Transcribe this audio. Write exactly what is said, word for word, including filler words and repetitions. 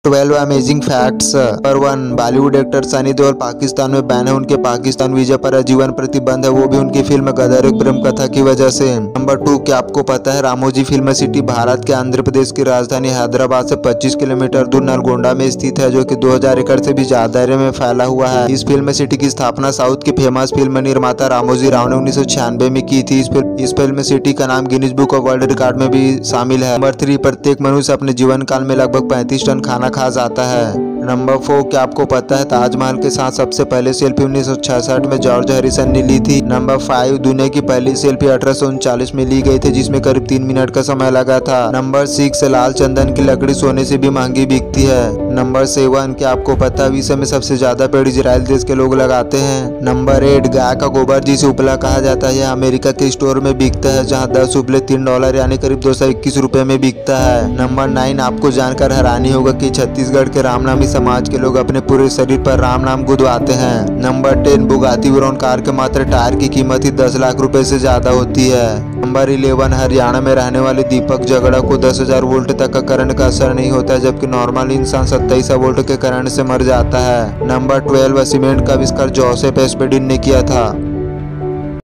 Twelve amazing facts. Number one, Bollywood actor Sunny Deol Pakistan में ban है। उनके पाकिस्तान वीजा पर आजीवन प्रतिबंध है, वो भी उनकी फिल्म गदर एक प्रेम कथा की वजह से। नंबर टू, क्या आपको पता है रामोजी फिल्म सिटी भारत के आंध्र प्रदेश की राजधानी हैदराबाद से पच्चीस किलोमीटर दूर नलगोंडा में स्थित है, जो कि दो हज़ार एकड़ से भी ज्यादा एरिया में फैला हुआ है। इस फिल्म सिटी की स्थापना साउथ के फेमस फिल्म निर्माता रामोजी राव ने उन्नीस सौ छियानवे में की थी। इस फिल्म इस फिल्म सिटी का नाम Guinness book of world record में भी शामिल है। नंबर थ्री, प्रत्येक मनुष्य अपने जीवन काल में लगभग पैंतीस टन खाना खा जाता है। नंबर फोर, क्या आपको पता है ताजमहल के साथ सबसे पहले सेल्फी उन्नीस सौ छियासठ में जॉर्ज हैरिसन ने ली थी। नंबर फाइव, दुनिया की पहली सेल्फी अठारह सौ उनचालीस में ली गई थी, जिसमें करीब तीन मिनट का समय लगा था। नंबर सिक्स, लाल चंदन की लकड़ी सोने से भी महंगी बिकती है। नंबर सेवन, क्या आपको पता है विश्व में सबसे ज्यादा पेड़ इजराइल देश के लोग लगाते हैं। नंबर एट, गाय का गोबर जिसे उपला कहा जाता है, यह अमेरिका के स्टोर में बिकता है, जहाँ दस उपले तीन डॉलर यानी करीब दो सौ इक्कीस रूपए में बिकता है। नंबर नाइन, आपको जानकर हैरानी होगा कि छत्तीसगढ़ के रामनामी समाज के लोग अपने पूरे शरीर पर राम नाम गुदवाते हैं। Number ten, Bugatti Veyron car के मात्र टायर की कीमत ही दस लाख रुपए से ज्यादा होती है। नंबर इलेवन, हरियाणा में रहने वाले दीपक जगड़ा को दस हजार वोल्ट तक का करंट का असर नहीं होता है, जबकि नॉर्मल इंसान सत्ताईस वोल्ट के करंट से मर जाता है। नंबर ट्वेल्व, सीमेंट का आविष्कार जोसेफ एस्पेडिन ने किया था।